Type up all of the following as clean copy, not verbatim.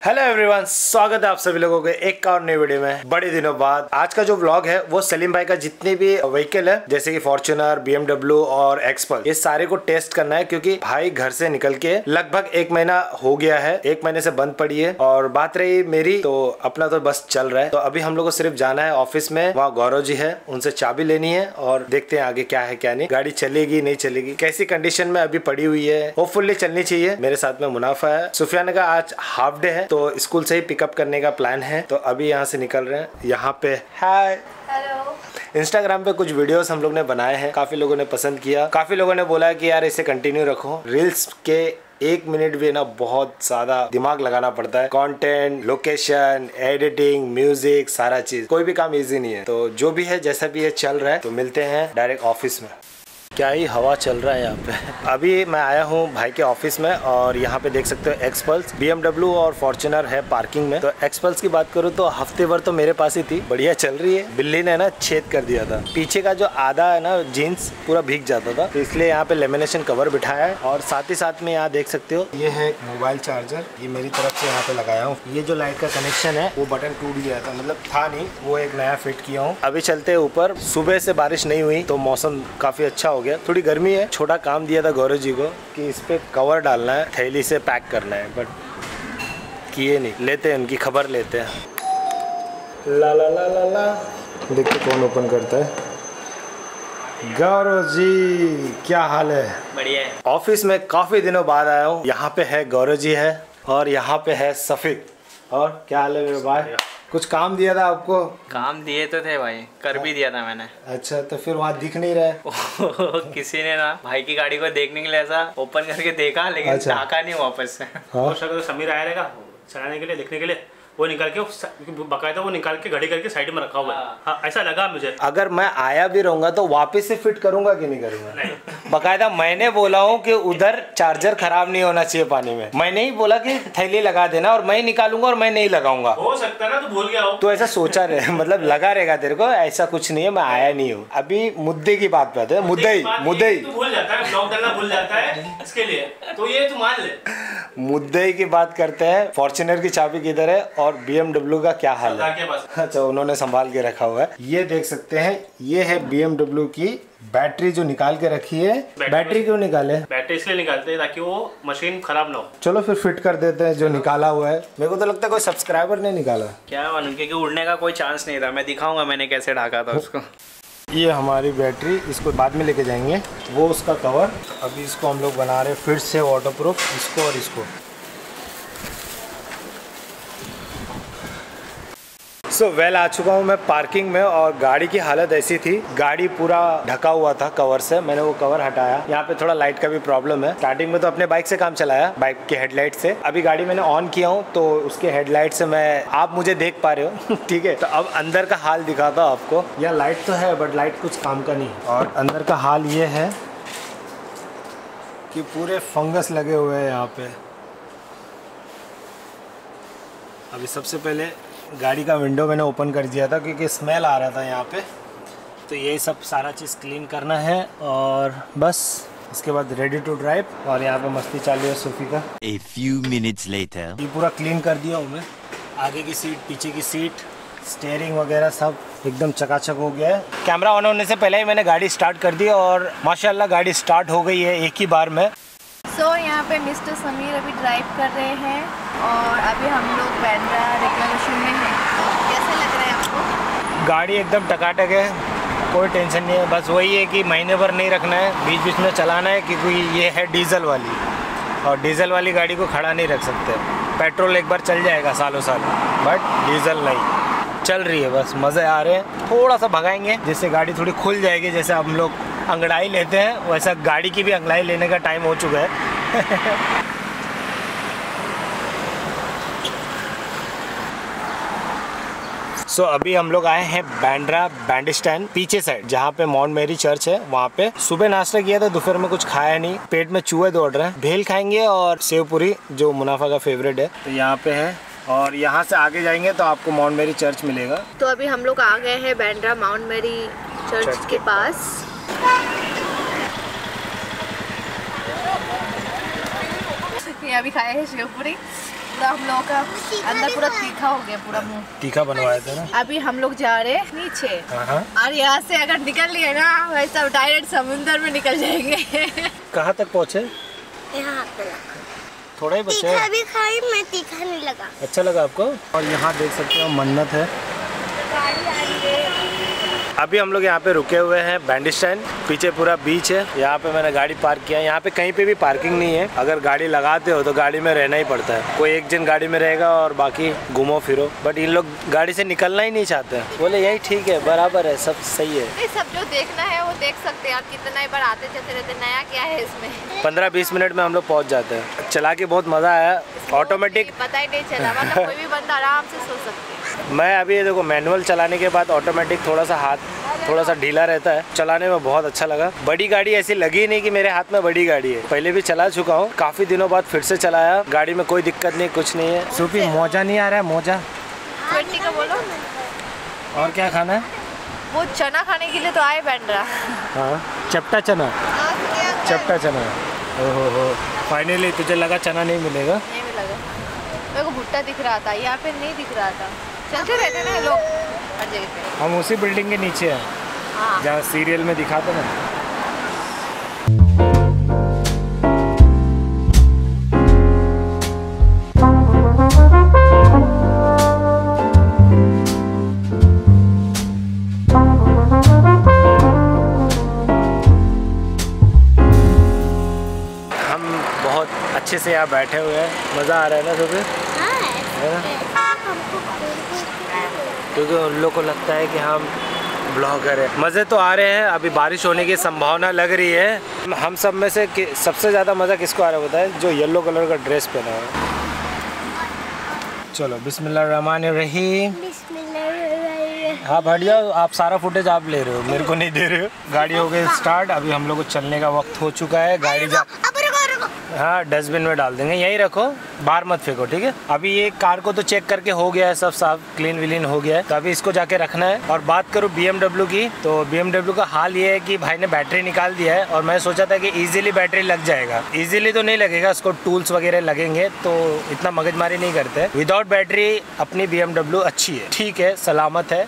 Hello everyone, स्वागत है आप सभी लोगों के एक और नई वीडियो में। बड़े दिनों बाद आज का जो व्लॉग है वो सलीम भाई का जितने भी व्हीकल है जैसे कि फॉर्च्यूनर, BMW और एक्सपल्स, ये सारे को टेस्ट करना है क्योंकि भाई घर से निकल के लगभग 1 महीना हो गया है। 1 महीने से बंद पड़ी है और बात रही मेरी तो अपना तो बस चल रहा है। तो अभी हम लोग को सिर्फ जाना है ऑफिस में, वहाँ गौरव जी है, उनसे चाबी लेनी है और देखते हैं आगे क्या है क्या नहीं। गाड़ी चलेगी नहीं चलेगी, कैसी कंडीशन में अभी पड़ी हुई है, होपफुली चलनी चाहिए। मेरे साथ में मुनाफा है, सुफियान का आज हाफ डे है तो स्कूल से ही पिकअप करने का प्लान है। तो अभी यहाँ से निकल रहे हैं। यहाँ पे हाय हेलो। इंस्टाग्राम पे कुछ वीडियोस हम लोग ने बनाए हैं, काफी लोगों ने पसंद किया, काफी लोगों ने बोला कि यार इसे कंटिन्यू रखो। रील्स के 1 मिनट भी ना बहुत ज्यादा दिमाग लगाना पड़ता है। कंटेंट, लोकेशन, एडिटिंग, म्यूजिक, सारा चीज, कोई भी काम इजी नहीं है। तो जो भी है जैसा भी ये चल रहा है तो मिलते हैं डायरेक्ट ऑफिस में। क्या ही हवा चल रहा है यहाँ पे। अभी मैं आया हूँ भाई के ऑफिस में और यहाँ पे देख सकते हो एक्सपल्स, BMW और फॉर्च्यूनर है पार्किंग में। तो एक्सपल्स की बात करूँ तो हफ्ते भर तो मेरे पास ही थी, बढ़िया चल रही है। बिल्ली ने ना छेद कर दिया था, पीछे का जो आधा है ना जीन्स पूरा भीग जाता था, तो इसलिए यहाँ पे लेमिनेशन कवर बिठाया है। और साथ ही साथ में यहाँ देख सकते हो ये है मोबाइल चार्जर, ये मेरी तरफ से यहाँ पे लगाया हूँ। ये जो लाइट का कनेक्शन है वो बटन टूट गया था, मतलब था नहीं, वो एक नया फिट किया हूँ। अभी चलते हैं ऊपर। सुबह से बारिश नहीं हुई तो मौसम काफी अच्छा हो गया, थोड़ी गर्मी है। छोटा काम दिया था गौरव जी को कि इस पे कवर डालना है, थैली से पैक करना है, बट किए नहीं। लेते हैं उनकी खबर लेते हैं। ला ला ला ला ला, देखते कौन ओपन करता है। गौरव जी क्या हाल है? बढ़िया है। ऑफिस में काफी दिनों बाद आया हूँ। यहाँ पे है गौरव जी है और यहाँ पे है सफीक। और क्या हाल है मेरे भाई? कुछ काम दिया था आपको? काम दिए तो थे भाई, कर भी दिया था मैंने। अच्छा, तो फिर वहाँ दिख नहीं रहा? किसी ने ना भाई की गाड़ी को देखने के लिए ऐसा ओपन करके देखा, लेकिन ढाका नहीं वापस से। हाँ? तो समीर आया रहेगा चलाने के लिए, देखने के लिए, वो निकाल के बकायदा वो निकाल के घड़ी करके साइड में रखा हुआ है। हाँ, ऐसा लगा मुझे। अगर मैं आया भी रहूंगा तो वापस से फिट करूंगा कि नहीं करूंगा? नहीं। बकायदा मैंने बोला हूँ कि उधर चार्जर खराब नहीं होना चाहिए पानी में। मैंने ही बोला कि थैली लगा देना और मैं निकालूंगा और मैं नहीं लगाऊंगा। हो सकता है ना, तो भूल गया हो तो ऐसा सोचा रहे मतलब लगा रहेगा तेरे को? ऐसा कुछ नहीं है, मैं आया नहीं हूँ। अभी मुद्दे की बात पे आते हैं। मुद्दे भूल जाता है, ब्लॉक डालना भूल जाता है इसके लिए, तो ये तू मान ले। मुद्दे की बात करते हैं। फॉर्च्यूनर की चाबी किधर है और BMW का क्या हाल है? अच्छा, उन्होंने संभाल के रखा हुआ है। ये देख सकते हैं, ये है BMW की बैटरी जो निकाल के रखी है। बैटरी क्यों निकाले? बैटरी इसलिए निकालते हैं ताकि वो मशीन खराब ना हो। चलो फिर फिट कर देते हैं जो निकाला हुआ है। मेरे को तो लगता है कोई सब्सक्राइबर ने निकाला। क्या मालूम, क्योंकि उड़ने का कोई चांस नहीं था। मैं दिखाऊंगा मैंने कैसे ढाका था उसको। ये हमारी बैटरी, इसको बाद में लेके जाएंगे। वो उसका कवर, अभी इसको हम लोग बना रहे हैं फिर से वाटरप्रूफ, इसको और इसको। वेल आ चुका हूँ मैं पार्किंग में और गाड़ी की हालत ऐसी थी, गाड़ी पूरा ढका हुआ था कवर से। मैंने वो कवर हटाया। यहाँ पे थोड़ा लाइट का भी प्रॉब्लम है। स्टार्टिंग में तो अपने बाइक से काम चलाया, बाइक के हेडलाइट से। अभी गाड़ी मैंने ऑन किया हूँ तो उसके हेडलाइट से आप मुझे देख पा रहे हो ठीक है। तो अब अंदर का हाल दिखाता हूँ आपको। यहाँ लाइट तो है बट लाइट कुछ काम का नहीं। और अंदर का हाल ये है कि पूरे फंगस लगे हुए हैं यहाँ पे। अभी सबसे पहले गाड़ी का विंडो मैंने ओपन कर दिया था क्योंकि स्मेल आ रहा था यहाँ पे। तो ये सब सारा चीज़ क्लीन करना है और बस इसके बाद रेडी टू ड्राइव। और यहाँ पे मस्ती चालू है सूफी का। A few minutes later. ये पूरा क्लीन कर दिया हूँ मैं। आगे की सीट, पीछे की सीट, स्टीयरिंग वगैरह सब एकदम चकाचक हो गया है। कैमरा ऑन होने से पहले ही मैंने गाड़ी स्टार्ट कर दी और माशाल्लाह गाड़ी स्टार्ट हो गई है एक ही बार में। यहाँ पे मिस्टर समीर अभी ड्राइव कर रहे हैं और अभी हम लोग बांद्रा रिक्वेशन में हैं। कैसे लग रहा है आपको? गाड़ी एकदम टकाटक है, कोई टेंशन नहीं है। बस वही है कि महीने भर नहीं रखना है, बीच बीच में चलाना है क्योंकि ये है डीजल वाली और डीजल वाली गाड़ी को खड़ा नहीं रख सकते। पेट्रोल एक बार चल जाएगा सालों साल, बट डीजल नहीं। चल रही है, बस मज़े आ रहे हैं। थोड़ा सा भगाएंगे जिससे गाड़ी थोड़ी खुल जाएगी। जैसे हम लोग अंगड़ाई लेते हैं वैसा गाड़ी की भी अंगड़ाई लेने का टाइम हो चुका है अभी हम लोग आए हैं बांद्रा बैंड स्टैंड पीछे साइड, जहाँ पे माउंट मेरी चर्च है। वहाँ पे सुबह नाश्ता किया था, दोपहर में कुछ खाया नहीं, पेट में चूहे दौड़ रहे हैं। भेल खाएंगे और सेव पूरी जो मुनाफा का फेवरेट है, तो यहाँ पे है। और यहाँ से आगे जाएंगे तो आपको माउंट मेरी चर्च मिलेगा। तो अभी हम लोग आ गए हैं बांद्रा माउंट मेरी चर्च के पास। ये अभी खाया है शेवपुरी पूरा हम लोगों का अंदर पूरा तीखा हो गया, पूरा मुंह तीखा बनवाया था ना। अभी हम लोग जा रहे हैं नीचे और यहाँ से अगर निकल लिए ना वैसा डायरेक्ट समुद्र में निकल जाएंगे। कहाँ तक पहुँचे? यहाँ पे थोड़ा ही बचा तीखा है। भी खाई, मैं तीखा नहीं लगा। अच्छा लगा आपको? और यहाँ देख सकते हो मन्नत है। गाड़ी आ रही है। अभी हम लोग यहाँ पे रुके हुए हैं बैंडी स्टैंड, पीछे पूरा बीच है। यहाँ पे मैंने गाड़ी पार्क किया है। यहाँ पे कहीं पे भी पार्किंग नहीं है। अगर गाड़ी लगाते हो तो गाड़ी में रहना ही पड़ता है। कोई एक जन गाड़ी में रहेगा और बाकी घूमो फिरो। बट इन लोग गाड़ी से निकलना ही नहीं चाहते। बोले यही ठीक है, बराबर है, सब सही है। ये सब जो देखना है वो देख सकते हैं आप। कितना ही बार आते चलते रहते, नया क्या है इसमें। 15-20 मिनट में हम लोग पहुँच जाते हैं। चला के बहुत मज़ा आया। ऑटोमेटिक पता ही नहीं चला, मतलब कोई भी बंदा आराम से सो सकते हैं। मैं अभी देखो मैनुअल चलाने के बाद ऑटोमेटिक थोड़ा सा हाथ थोड़ा सा ढीला रहता है। चलाने में बहुत अच्छा लगा। बड़ी गाड़ी ऐसी लगी नहीं कि मेरे हाथ में बड़ी गाड़ी है। पहले भी चला चुका हूँ, काफ़ी दिनों बाद फिर से चलाया। गाड़ी में कोई दिक्कत नहीं, कुछ नहीं है। सूफी मोजा नहीं आ रहा है? मोजा 20 का बोलो। और क्या खाना है? वो चना खाने के लिए तो आए बैठ रहा। हाँ, चपटा चना। चपटा चना। ओहो, फाइनली तुझे लगा चना नहीं मिलेगा? नहीं मिलेगा। मेरे को भुट्टा दिख रहा था, यहाँ पे नहीं दिख रहा था। चलते रहते ना लोग हर जगह पे। हम उसी बिल्डिंग के नीचे हैं, हाँ। जहाँ सीरियल में दिखाते ना। हम बहुत अच्छे से यहाँ बैठे हुए हैं। मज़ा आ रहा है ना सुबह? क्योंकि उन लोग को लगता है कि हम ब्लॉगर हैं। मज़े तो आ रहे हैं। अभी बारिश होने की संभावना लग रही है। हम सब में से सबसे ज़्यादा मज़ा किसको आ रहा होता है? जो येलो कलर का ड्रेस पहना है। चलो बिस्मिल्लाहिर्रहमानिर्रहीम। हाँ बढ़िया, आप सारा फुटेज आप ले रहे हो, मेरे को नहीं दे रहे हो। गाड़ी हो गई स्टार्ट। अभी हम लोग को चलने का वक्त हो चुका है। गाड़ी जा हाँ डस्टबिन में डाल देंगे, यहीं रखो, बाहर मत फेंको, ठीक है। अभी ये कार को तो चेक करके हो गया है, सब साफ क्लीन विलीन हो गया है। तो अभी इसको जाके रखना है। और बात करूँ BMW की, तो BMW का हाल ये है कि भाई ने बैटरी निकाल दिया है। और मैं सोचा था कि इजीली बैटरी लग जाएगा। इजीली तो नहीं लगेगा, उसको टूल्स वगैरह लगेंगे, तो इतना मगजमारी नहीं करते। विदाउट बैटरी अपनी BMW अच्छी है, ठीक है, सलामत है।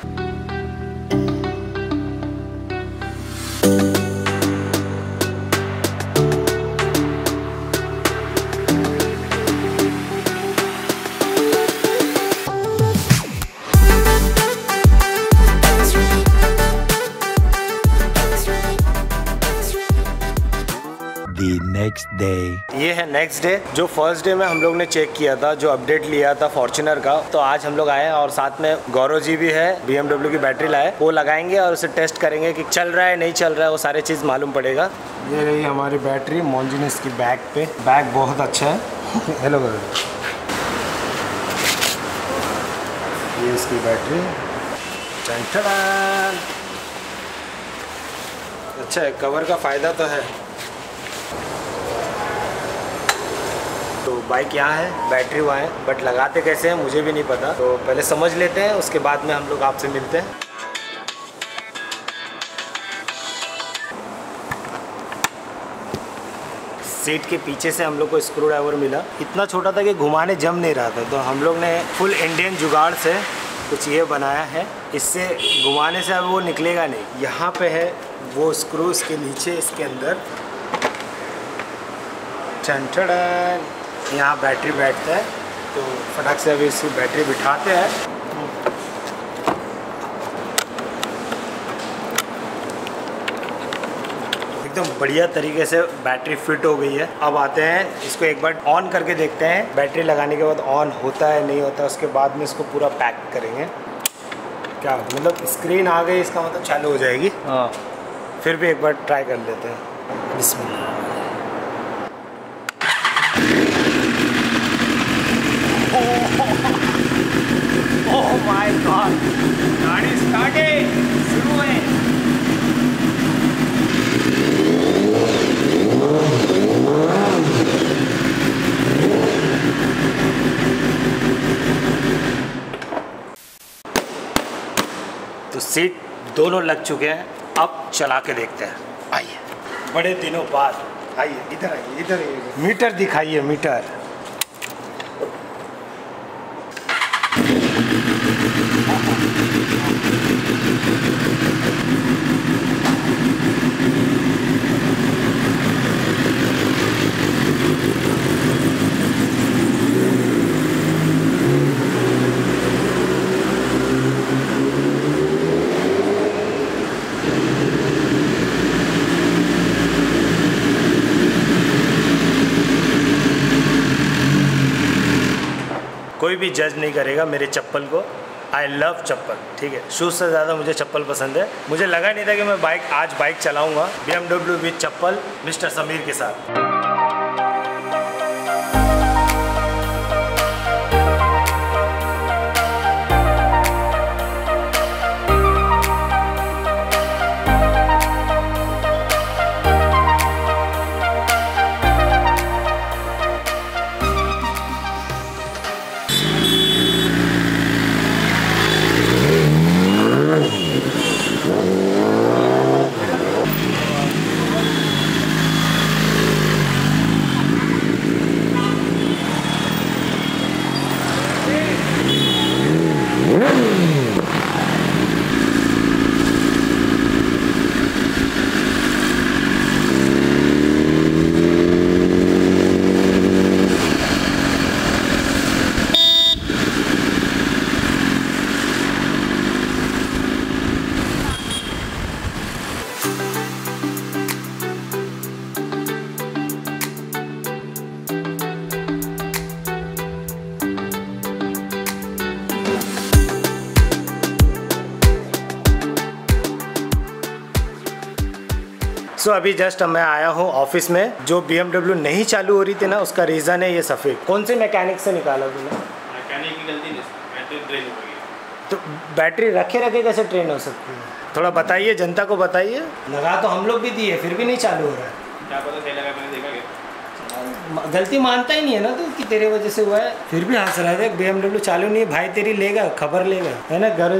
Next day. ये है नेक्स्ट डे। जो फर्स्ट डे में हम लोग ने चेक किया था, जो अपडेट लिया था फॉर्च्यूनर का, तो आज हम लोग आए हैं और साथ में गौरव जी भी है। BMW की बैटरी लाए, वो लगाएंगे और उसे टेस्ट करेंगे कि चल रहा है नहीं चल रहा है, वो सारे चीज़ मालूम पड़ेगा। ये रही हमारी बैटरी, मोंजी ने इसकी बैग पे। बैग बहुत अच्छा है। हेलो गौरव। ये इसकी बैटरी। अच्छा है, कवर का फ़ायदा तो है। तो बाइक यहाँ है, बैटरी वहाँ है, बट लगाते कैसे हैं मुझे भी नहीं पता। तो पहले समझ लेते हैं, उसके बाद में हम लोग आपसे मिलते हैं। सीट के पीछे से हम लोग को स्क्रू ड्राइवर मिला। इतना छोटा था कि घुमाने जम नहीं रहा था, तो हम लोग ने फुल इंडियन जुगाड़ से कुछ ये बनाया है। इससे घुमाने से अब वो निकलेगा नहीं। यहाँ पे है वो स्क्रू, इसके नीचे, इसके अंदर ठन यहाँ बैटरी बैठता है। तो फटाक से अभी इसकी बैटरी बिठाते हैं। एकदम बढ़िया तरीके से बैटरी फिट हो गई है। अब आते हैं, इसको एक बार ऑन करके देखते हैं। बैटरी लगाने के बाद ऑन होता है नहीं होता, उसके बाद में इसको पूरा पैक करेंगे। क्या मतलब स्क्रीन आ गई, इसका मतलब चालू हो जाएगी। हाँ, फिर भी एक बार ट्राई कर लेते हैं। बिस्मिल्लाह। ओह माय गॉड, गाड़ी स्टार्ट है, शुरू है। तो सीट दोनों लग चुके हैं। अब चला के देखते हैं। आइए, बड़े दिनों बाद आइए, इधर आइए, इधर आइए। मीटर दिखाइए, मीटर। भी जज नहीं करेगा मेरे चप्पल को। आई लव चप्पल, ठीक है। शूज़ से ज़्यादा मुझे चप्पल पसंद है। मुझे लगा नहीं था कि मैं आज बाइक चलाऊँगा BMW with chappal mister Sameer के साथ। सो अभी जस्ट मैं आया हूँ ऑफिस में। जो BMW नहीं चालू हो रही थी ना, उसका रीज़न है ये सफ़ेद। कौन से मैकेनिक से निकाला तूने? मैकेनिक की गलती नहीं, बैटरी ड्रेन हो गई। तो बैटरी रखे रखे कैसे ट्रेन हो सकती है? थोड़ा बताइए, जनता को बताइए। लगा तो हम लोग भी दिए, फिर भी नहीं चालू हो रहा है। क्या पता सही लगा, मैंने देखा क्या? गलती मानता ही नहीं है ना तू कि तेरे वजह से हुआ है, फिर भी हंस रहा है। BMW चालू नहीं है भाई, तेरी लेगा खबर लेगा, है ना गरज?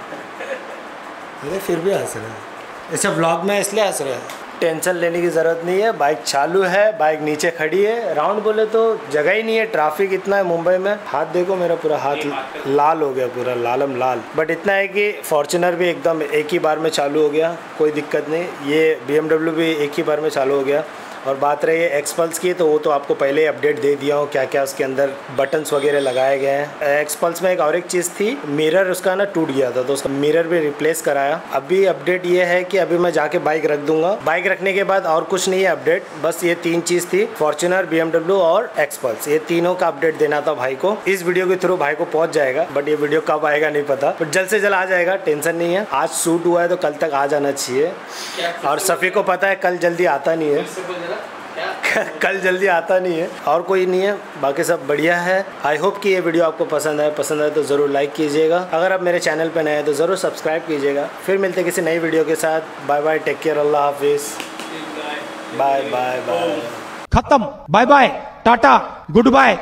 अरे फिर भी हंस रहा है। अच्छा व्लॉग में इसलिए हंस रहा है। टेंशन लेने की ज़रूरत नहीं है, बाइक चालू है, बाइक नीचे खड़ी है। राउंड बोले तो जगह ही नहीं है, ट्रैफिक इतना है मुंबई में। हाथ देखो मेरा, पूरा हाथ लाल हो गया, पूरा लालम लाल। बट इतना है कि फॉर्च्यूनर भी एकदम एक ही बार में चालू हो गया, कोई दिक्कत नहीं। ये BMW भी एक ही बार में चालू हो गया। और बात रही है एक्सपल्स की, तो वो तो आपको पहले ही अपडेट दे दिया हूँ, क्या क्या उसके अंदर बटन्स वगैरह लगाए गए हैं। एक्सपल्स में एक और एक चीज़ थी, मिरर उसका ना टूट गया था, तो उसका मिरर भी रिप्लेस कराया। अभी अपडेट ये है कि अभी मैं जाके बाइक रख दूंगा। बाइक रखने के बाद और कुछ नहीं है अपडेट, बस ये 3 चीज़ थी, फॉर्च्यूनर, BMW और एक्सपल्स। ये तीनों का अपडेट देना था भाई को। इस वीडियो के थ्रू भाई को पहुँच जाएगा, बट ये वीडियो कब आएगा नहीं पता, बट जल्द से जल्द आ जाएगा, टेंशन नहीं है। आज शूट हुआ है तो कल तक आ जाना चाहिए। और सफ़ी को पता है कल जल्दी आता नहीं है, कल जल्दी आता नहीं है। और कोई नहीं है, बाकी सब बढ़िया है। आई होप कि ये वीडियो आपको पसंद आए तो ज़रूर लाइक कीजिएगा। अगर आप मेरे चैनल पर नए हैं तो ज़रूर सब्सक्राइब कीजिएगा। फिर मिलते हैं किसी नई वीडियो के साथ। बाय बाय, टेक केयर, अल्लाह हाफिज़, बाय बाय बाय। खत्म, bye bye, tata, good bye.